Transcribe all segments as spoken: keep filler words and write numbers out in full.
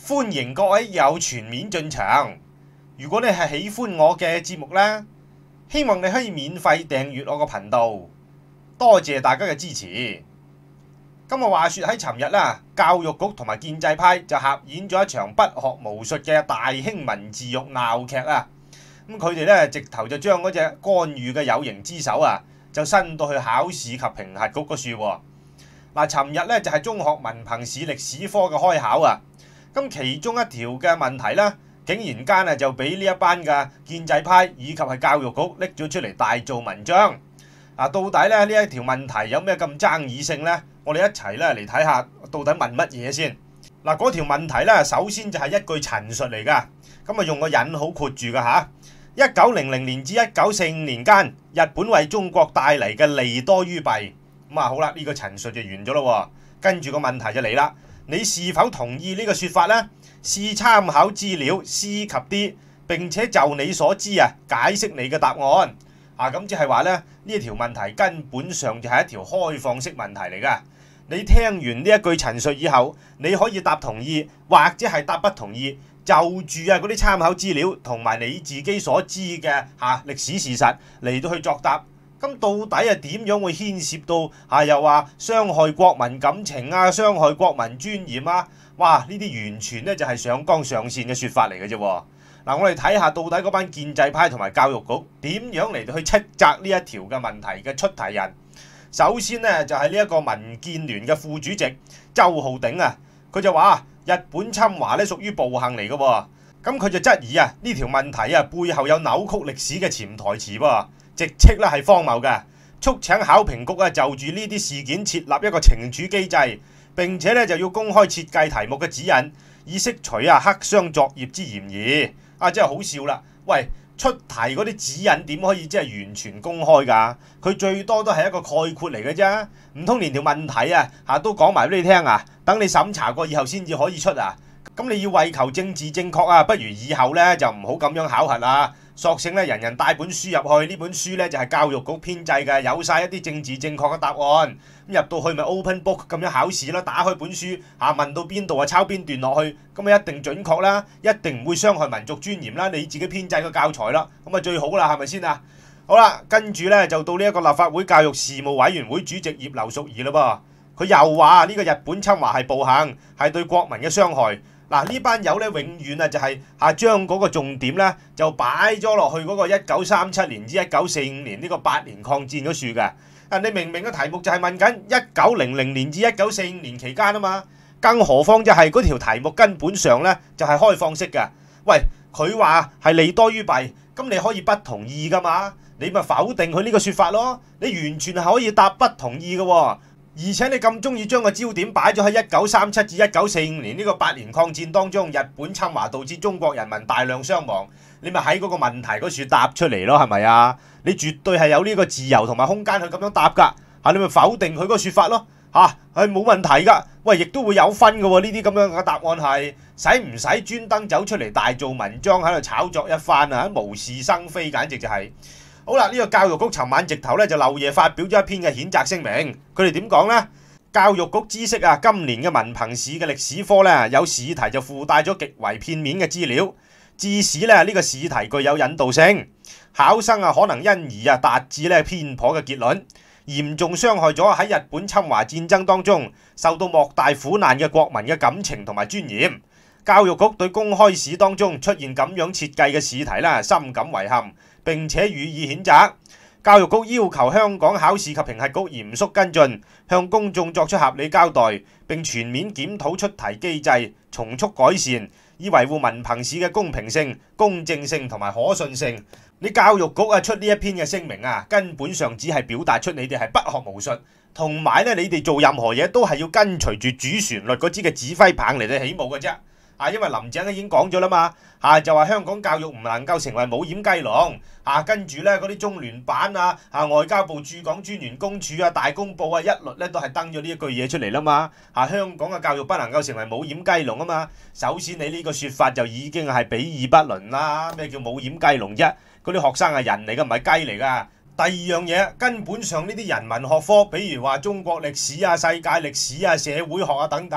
歡迎各位有全面進場。如果你係喜歡我嘅節目呢，希望你可以免費訂閱我個頻道。多謝大家嘅支持。今日話說喺尋日啦，教育局同埋建制派就合演咗一場不學無術嘅大興文字獄鬧劇啊！咁佢哋咧直頭就將嗰隻干預嘅有形之手啊，就伸到去考試及評核局嗰處喎。嗱，尋日咧就係中學文憑試歷史科嘅開考啊！咁其中一條嘅問題咧，竟然間啊就俾呢一班嘅建制派以及係教育局拎咗出嚟大做文章。啊，到底咧呢一條問題有咩咁爭議性呢？我哋一齊咧嚟睇下，到底問乜嘢先？嗱，嗰條問題咧，首先就係一句陳述嚟噶，咁啊用個引號括住噶吓。一九零零年至一九四五年間，日本為中國帶嚟嘅利多於弊。咁啊好啦，呢個陳述就完咗咯。跟住個問題就嚟啦，你是否同意呢個說法呢？試參考資料，C 及 D， 並且就你所知啊，解釋你嘅答案。啊，咁即係話咧，呢條問題根本上就係一條開放式問題嚟噶。你聽完呢一句陳述以後，你可以答同意，或者係答不同意，就住啊嗰啲參考資料同埋你自己所知嘅嚇歷史事實嚟到去作答。咁到底係點樣會牽涉到嚇、啊、又話傷害國民感情啊、傷害國民尊嚴啊？哇！呢啲完全咧就係上綱上線嘅説法嚟嘅啫。嗱、啊，我哋睇下到底嗰班建制派同埋教育局點樣嚟到去斥責呢一條嘅問題嘅出題人。首先呢，就係呢一個民建聯嘅副主席周浩鼎啊，佢就話日本侵華咧屬於暴行嚟嘅喎，咁佢就質疑啊呢條問題啊背後有扭曲歷史嘅潛台詞喎，直斥咧係荒謬嘅，促請考評局啊就住呢啲事件設立一個懲處機制，並且咧就要公開設計題目嘅指引，以釋除啊黑箱作業之嫌疑。啊，真係好笑啦！喂，出題嗰啲指引點可以即係完全公開㗎？佢最多都係一個概括嚟嘅啫，唔通連條問題啊嚇都講埋俾你聽啊？等你審查過以後先至可以出啊？咁你要為求政治正確啊，不如以後咧就唔好咁樣考核啦，索性咧人人帶本書入去，呢本書咧就係教育局編製嘅，有晒一啲政治正確嘅答案。咁入到去咪 open book 咁樣考試啦，打開本書嚇問到邊度啊抄邊段落去，咁啊一定準確啦，一定唔會傷害民族尊嚴啦，你自己編製嘅教材啦，咁啊最好啦，係咪先啊？好啦，跟住咧就到呢一個立法會教育事務委員會主席葉劉淑儀啦噃，佢又話呢個日本侵華係暴行，係對國民嘅傷害。嗱，呢班友咧永遠啊就係嚇將嗰個重點咧就擺咗落去嗰個一九三七年至一九四五年呢個八年抗戰嗰處嘅。啊，你明明個題目就係問緊一九零零年至一九四五年期間啊嘛，更何況就係嗰條題目根本上咧就係開放式嘅。喂，佢話係利多於弊，咁你可以不同意噶嘛？你咪否定佢呢個説法咯。你完全係可以答不同意嘅喎。而且你咁中意將個焦點擺咗喺一九三七至一九四五年呢個八年抗戰當中，日本侵華導致中國人民大量傷亡，你咪喺嗰個問題嗰處答出嚟咯，係咪啊？你絕對係有呢個自由同埋空間去咁樣答㗎，嚇你咪否定佢嗰個説法咯，嚇係冇問題㗎。喂，亦都會有分嘅喎，呢啲咁樣嘅答案係使唔使專登走出嚟大做文章喺度炒作一番啊？無事生非，簡直就係、是。好啦，呢、這個教育局尋晚直頭咧就漏夜發表咗一篇嘅譴責聲明，佢哋點講呢？教育局知悉啊，今年嘅文憑試嘅歷史科咧有試題就附帶咗極為片面嘅資料，致使咧呢個試題具有引導性，考生啊可能因而啊達至咧偏頗嘅結論，嚴重傷害咗喺日本侵華戰爭當中受到莫大苦難嘅國民嘅感情同埋尊嚴。教育局對公開試當中出現咁樣設計嘅試題咧深感遺憾，並且予以譴責。教育局要求香港考試及評核局嚴肅跟進，向公眾作出合理交代，並全面檢討出題機制，從速改善，以維護文憑試嘅公平性、公正性同埋可信性。你教育局啊出呢一篇嘅聲明啊，根本上只係表達出你哋係不學無術，同埋咧你哋做任何嘢都係要跟隨住主旋律嗰支嘅指揮棒嚟到起舞嘅啫。啊，因為林鄭已經講咗啦嘛，啊就話香港教育唔能夠成為冇掩雞籠，啊跟住咧嗰啲中聯辦啊、啊外交部駐港專員公署啊、大公報啊，一律咧都係登咗呢一句嘢出嚟啦嘛，啊香港嘅教育不能夠成為冇掩雞籠啊嘛，首先你呢個説法就已經係比爾不倫啦，咩叫冇掩雞籠啫？嗰啲學生係人嚟嘅，唔係雞嚟噶。第二樣嘢，根本上呢啲人文學科，比如話中國歷史啊、世界歷史啊、社會學啊等等。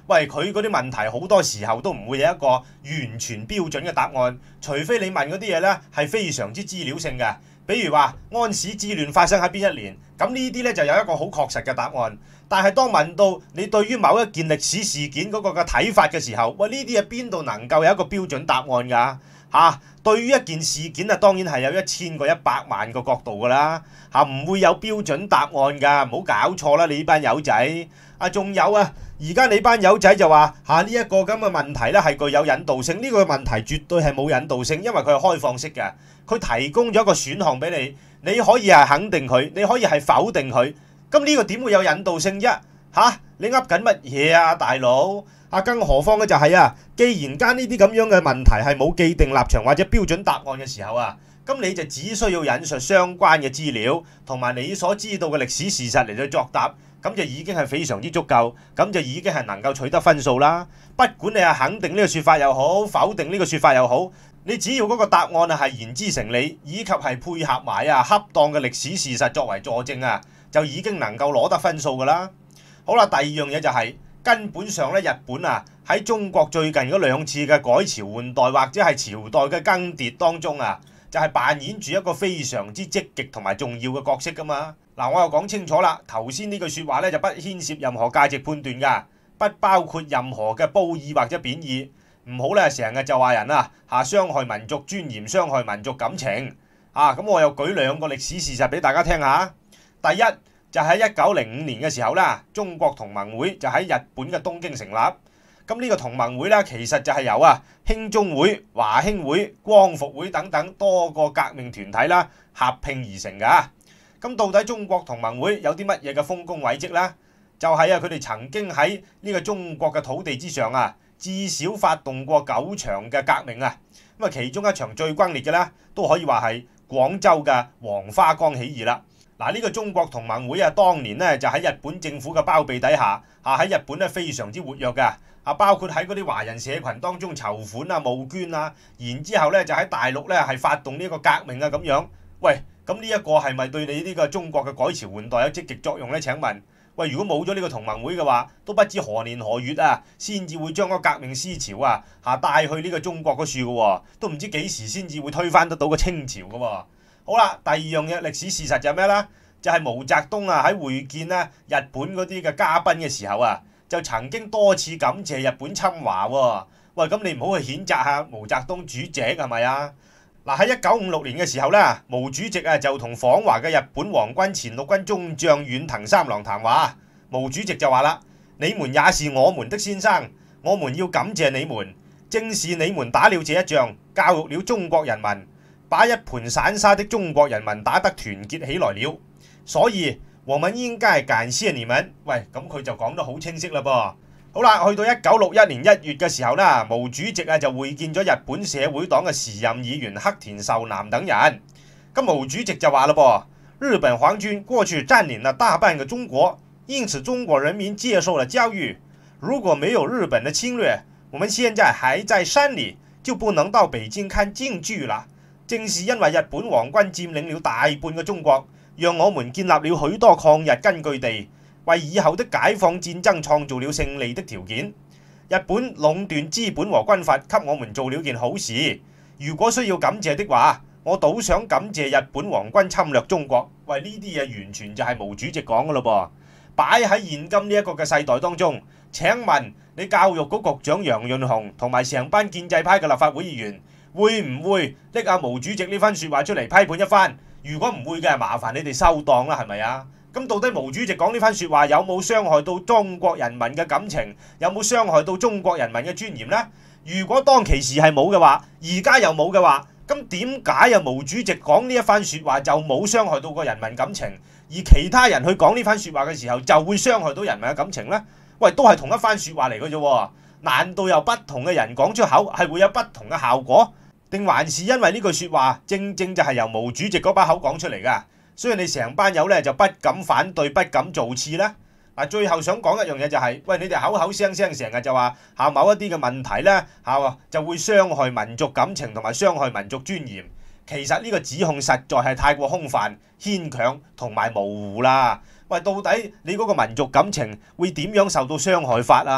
喂，佢嗰啲問題好多時候都唔會有一個完全標準嘅答案，除非你問嗰啲嘢呢係非常之資料性嘅，比如話安史之亂發生喺邊一年，咁呢啲呢就有一個好確實嘅答案。但係當問到你對於某一件歷史事件嗰個嘅睇法嘅時候，喂，呢啲嘢邊度能夠有一個標準答案㗎？嚇、啊，對於一件事件啊，當然係有一千個、一百萬個角度㗎啦，嚇、啊、唔會有標準答案㗎，唔好搞錯啦！你呢班友仔啊，仲有啊，而家你班友仔就話嚇呢一個咁嘅問題咧係具有引導性，呢、這個問題絕對係冇引導性，因為佢係開放式嘅，佢提供咗一個選項俾你，你可以係肯定佢，你可以係否定佢。咁呢個點會有引導性啫？嚇、啊，你噏緊乜嘢啊，大佬？啊，更何況嘅就係、是、啊，既然間呢啲咁樣嘅問題係冇既定立場或者標準答案嘅時候啊，咁你就只需要引述相關嘅資料同埋你所知道嘅歷史事實嚟去作答，咁就已經係非常之足夠，咁就已經係能夠取得分數啦。不管你係肯定呢個説法又好，否定呢個説法又好，你只要嗰個答案啊係言之成理，以及係配合埋啊恰當嘅歷史事實作為佐證啊，就已經能夠攞得分數噶啦。好啦，第二樣嘢就係、是、根本上咧，日本啊喺中國最近嗰兩次嘅改朝換代或者係朝代嘅更迭當中啊，就係、是、扮演住一個非常之積極同埋重要嘅角色噶嘛。嗱，我又講清楚啦，頭先呢句説話咧就不牽涉任何價值判斷噶，不包括任何嘅褒義或者貶義，唔好咧成日就話人啊嚇傷害民族尊嚴、傷害民族感情啊。咁我又舉兩個歷史事實俾大家聽下。第一，就喺一九零五年嘅時候啦，中國同盟會就喺日本嘅東京成立。咁呢個同盟會咧，其實就係由啊興中會、華興會、光復會等等多個革命團體啦合併而成㗎。咁到底中國同盟會有啲乜嘢嘅豐功偉績呢？就係啊，佢哋曾經喺呢個中國嘅土地之上啊，至少發動過九場嘅革命啊。咁啊，其中一場最轟烈嘅咧，都可以話係廣州嘅黃花崗起義啦。嗱，呢個中國同盟會啊，當年咧就喺日本政府嘅包庇底下，啊喺日本咧非常之活躍㗎，啊包括喺嗰啲華人社群當中籌款啊、募捐啊，然之後咧就喺大陸咧係發動呢個革命啊咁樣。喂，咁呢一個係咪對你呢個中國嘅改朝換代有積極作用咧？請問，喂，如果冇咗呢個同盟會嘅話，都不知何年何月啊，先至會將嗰革命思潮啊嚇帶去呢個中國嗰處嘅喎，都唔知幾時先至會推翻得到個清朝嘅喎。好啦，第二樣嘢歷史事實就係咩啦？就係毛澤東啊喺會見咧日本嗰啲嘅嘉賓嘅時候啊，就曾經多次感謝日本侵華喎。喂，咁你唔好去譴責下毛澤東主席係咪啊？嗱，喺一九五六年嘅時候咧，毛主席啊就同訪華嘅日本皇軍前陸軍中將遠藤三郎談話。毛主席就話啦：你們也是我們的先生，我們要感謝你們，正是你們打了這一仗，教育了中國人民，把一盤散沙的中國人民打得團結起來了。所以我們應該感謝你們。喂，咁佢就講得好清晰啦噃。好啦，去到一九六一年一月嘅時候啦，毛主席啊就會見咗日本社會黨嘅時任議員黑田壽男等人。咁毛主席就話啦噃：日本皇軍過去佔領了大半個中國，因此中國人民接受了教育。如果沒有日本的侵略，我們現在還在山裏，就不能到北京看京劇啦。正是因為日本皇軍佔領了大半個中國，讓我們建立了許多抗日根據地，為以後的解放戰爭創造了勝利的條件。日本壟斷資本和軍閥，給我們做了件好事。如果需要感謝的話，我倒想感謝日本皇軍侵略中國。喂，呢啲嘢完全就係毛主席講嘅咯噃。擺喺現今呢一個嘅世代當中，請問你教育局局長楊潤雄同埋成班建制派嘅立法會議員，會唔會拎阿毛主席呢番説話出嚟批判一番？如果唔會嘅，麻煩你哋收檔啦，係咪啊？咁到底毛主席講呢番説話有冇傷害到中國人民嘅感情？有冇傷害到中國人民嘅尊嚴呢？如果當其時係冇嘅話，而家又冇嘅話，咁點解啊毛主席講呢一番説話就冇傷害到個人民感情，而其他人去講呢番説話嘅時候就會傷害到人民嘅感情呢？喂，都係同一番説話嚟嘅啫，難道由不同嘅人講出口係會有不同嘅效果？定還是因為呢句説話正正就係由毛主席嗰把口講出嚟㗎？所以你成班友咧就不敢反對，不敢造次啦。嗱，最後想講一樣嘢就係、是，喂，你哋口口聲聲成日就話嚇某一啲嘅問題咧嚇就會傷害民族感情同埋傷害民族尊嚴。其實呢個指控實在係太過空泛、牽強同埋模糊啦。喂，到底你嗰個民族感情會點樣受到傷害法啊？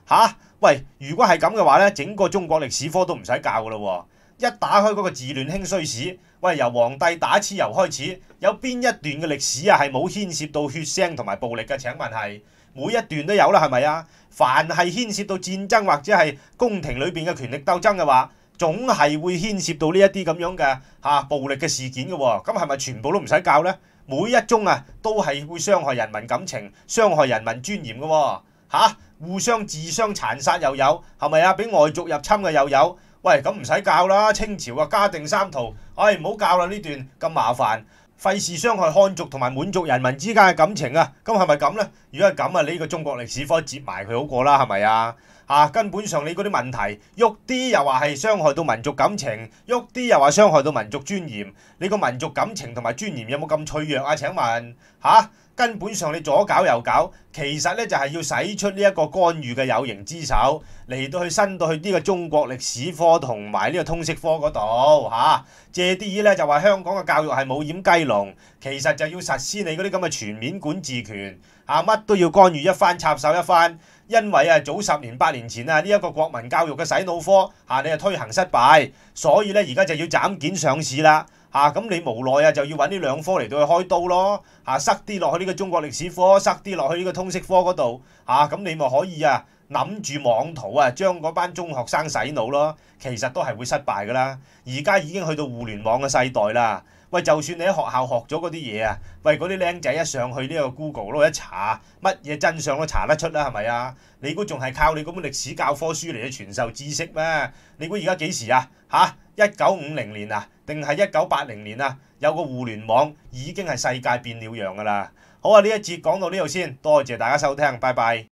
嚇、啊！喂，如果係咁嘅話咧，整個中國歷史科都唔使教噶咯喎！一打開嗰個治亂興衰史，喂，由皇帝打蚩尤開始，有邊一段嘅歷史啊係冇牽涉到血腥同埋暴力嘅？請問係每一段都有啦，係咪啊？凡係牽涉到戰爭或者係宮廷裏邊嘅權力鬥爭嘅話，總係會牽涉到呢一啲咁樣嘅嚇、啊、暴力嘅事件嘅喎。咁係咪全部都唔使教呢？每一宗啊都係會傷害人民感情、傷害人民尊嚴嘅喎。嚇，互相自相殘殺又有，係咪啊？俾外族入侵嘅又有，喂，咁唔使教啦。清朝啊嘉定三屠，唉，唔好教啦，呢段咁麻煩，費事傷害漢族同埋滿族人民之間嘅感情啊。咁係咪咁呢？如果係咁啊，呢個中國歷史科接埋佢好過啦，係咪啊？啊，根本上你嗰啲問題，喐啲又話係傷害到民族感情，喐啲又話傷害到民族尊嚴。你個民族感情同埋尊嚴有冇咁脆弱啊？請問嚇？啊，根本上你左搞右搞，其實咧就係要使出呢一個干預嘅有形之手，嚟到去伸到去呢個中國歷史科同埋呢個通識科嗰度嚇，借啲嘢咧就話香港嘅教育係冇掩雞籠，其實就要實施你嗰啲咁嘅全面管治權嚇，乜都要干預一番，插手一番。因為啊，早十年八年前啊，呢一個國民教育嘅洗腦科嚇，你係推行失敗，所以咧而家就要斬件上市啦。嚇，咁你無奈啊就要揾呢兩科嚟到去開刀咯。嚇，塞啲落去呢個中國歷史科，塞啲落去呢個通識科嗰度。嚇，咁你咪可以啊諗住妄圖啊將嗰班中學生洗腦咯。其實都係會失敗噶啦。而家已經去到互聯網嘅世代啦。喂，就算你喺學校學咗嗰啲嘢啊，喂，嗰啲僆仔一上去呢個 Google 嗰度一查，乜嘢真相都查得出啦，係咪啊？你估仲係靠你嗰本歷史教科書嚟去傳授知識咩？你估而家幾時啊？嚇，一九五零年啊，定係一九八零年啊？有個互聯網已經係世界變了樣噶啦。好啊，呢一節講到呢度先，多謝大家收聽，拜拜。